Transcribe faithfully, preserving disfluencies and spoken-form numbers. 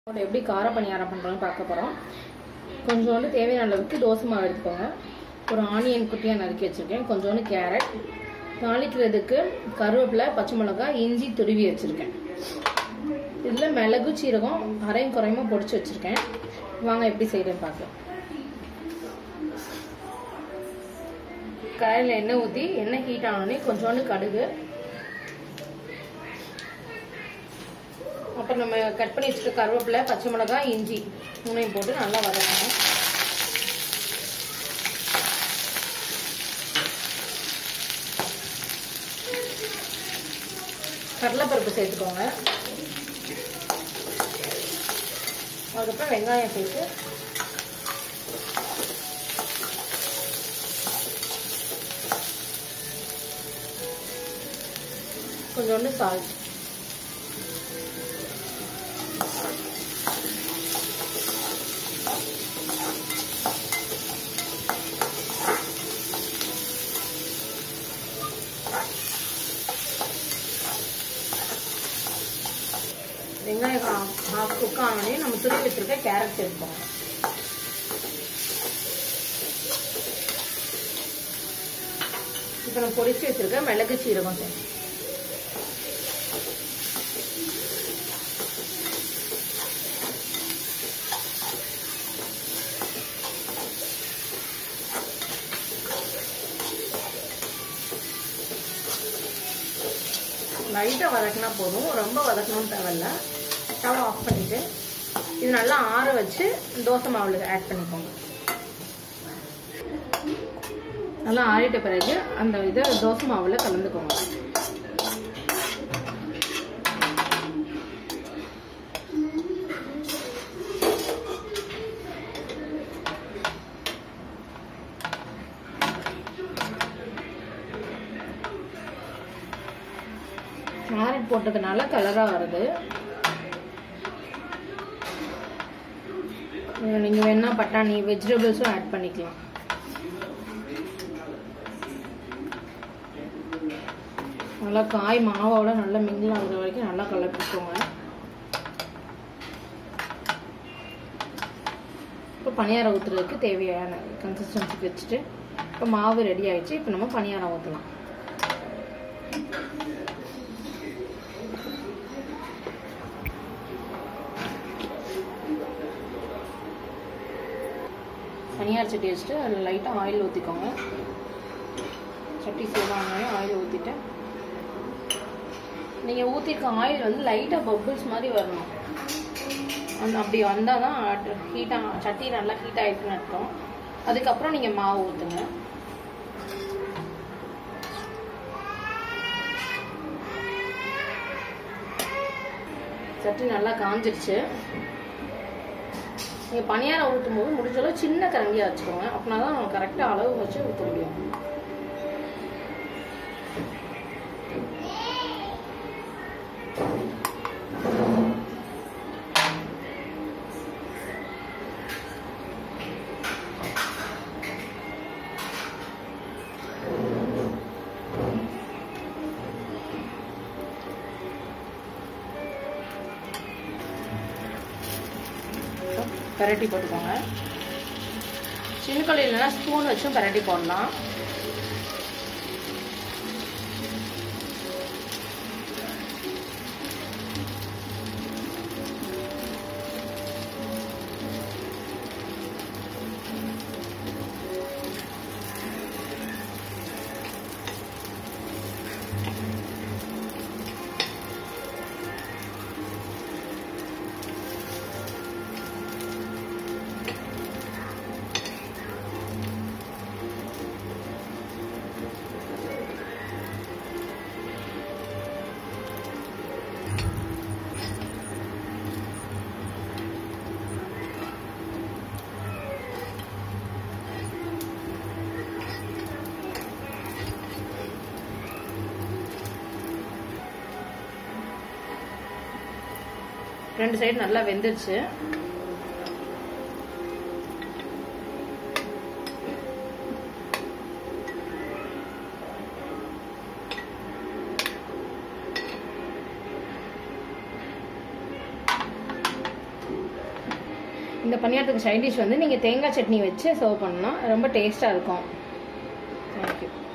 எப்படி கார பணியாரம் பண்றோம்னு பார்க்க போறோம். கொஞ்சோண்டு தேவையான அளவுக்கு தோசை மாவு எடுத்துக்கோங்க. ஒரு ஆனியன் குட்டியா நறுக்கி வச்சிருக்கேன். கொஞ்சோண்டு கேரட், தாளிக்கிறதுக்கு கருவேப்பிலை, பச்சை மிளகாய், இஞ்சி துருவி வச்சிருக்கேன். இதுல மிளகு, சீரகம் அரையும் குறையுமா பொடிச்சு வச்சிருக்கேன். வாங்க எப்படி செய்யறேன்னு பார்க்கலாம். கடாயில எண்ணெய் ஊற்றி எண்ணெய் ஹீட் ஆனோடனே கொஞ்சோண்டு கடுகு, அப்புறம் நம்ம கட் பண்ணி வச்சுட்டு கருவேப்பிலை, பச்சை மிளகாய், இஞ்சி மூணையும் போட்டு நல்லா வதக்கணும். கடலைப்பருப்பு சேர்த்துக்கோங்க. அதுக்கப்புறம் வெங்காயம் சேர்த்து கொஞ்சோண்டு சால்ட், வெங்காயம் ஹாஃப் குக் ஆனோடனே நம்ம துருவி வச்சிருக்க கேரட் சேர்ப்போம். இப்போ நம்ம பொடிச்சு வச்சிருக்க மிளகு, சீரகம் சேர்ப்போம். லைட்டா வதக்கினா போதும், ரொம்ப வதக்கணும்னு தேவையில்ல. ஸ்டவ் ஆஃப் பண்ணிட்டு இது நல்லா ஆற வச்சு தோசை மாவுல ஆட் பண்ணிக்கோங்க. நல்லா ஆறிட்ட பிறகு அந்த இதை தோசை மாவுல கலந்துக்கோங்க. கேரட் போட்டதுனால கலரா வருது. நீங்க வேணா பட்டாணி வெஜிடபிள்ஸும் ஆட் பண்ணிக்கலாம். நல்லா காய் மாவோட நல்லா மிங்கிள் ஆகுற வரைக்கும் நல்லா கலப்பிக்கோங்க. இப்போ பணியாரம் ஊற்றுறதுக்கு தேவையான கன்சிஸ்டன்சிக்கு வச்சுட்டு இப்போ மாவு ரெடி ஆயிடுச்சு. இப்போ நம்ம பணியாரம் ஊற்றலாம். பனியார சட்டி வச்சுட்டு அதில் லைட்டாக ஆயில் ஊற்றிக்கோங்க. சட்டி சூடானே ஆயில் ஊற்றிட்டு நீங்கள் ஊற்றிருக்க ஆயில் வந்து லைட்டாக பபிள்ஸ் மாதிரி வரணும். அந்த அப்படி வந்தால் தான் ஹீட்டாக சட்டி நல்லா ஹீட் ஆகிட்டுன்னு அர்த்தம். அதுக்கப்புறம் நீங்கள் மாவு ஊற்றுங்க. சட்டி நல்லா காஞ்சிடுச்சு. நீங்கள் பணியாரம் ஊற்றும் போது முடிஞ்சளவு சின்ன கரண்டியாக வச்சுக்கோங்க. அப்படின்னா தான் நம்ம கரெக்டாக அளவு வச்சு ஊற்ற முடியும். பரட்டி போட்டுக்கோங்க. சின்ன கல் இல்லைன்னா ஸ்பூன் வச்சும் பரட்டி போடலாம். ரெண்டு சைடு நல்லா வெந்துருச்சு. இந்த பணியாரத்துக்கு சைட் டிஷ் வந்து நீங்கள் தேங்காய் சட்னி வச்சு சர்வ் பண்ணலாம். ரொம்ப டேஸ்ட்டாக இருக்கும். தேங்க்யூ.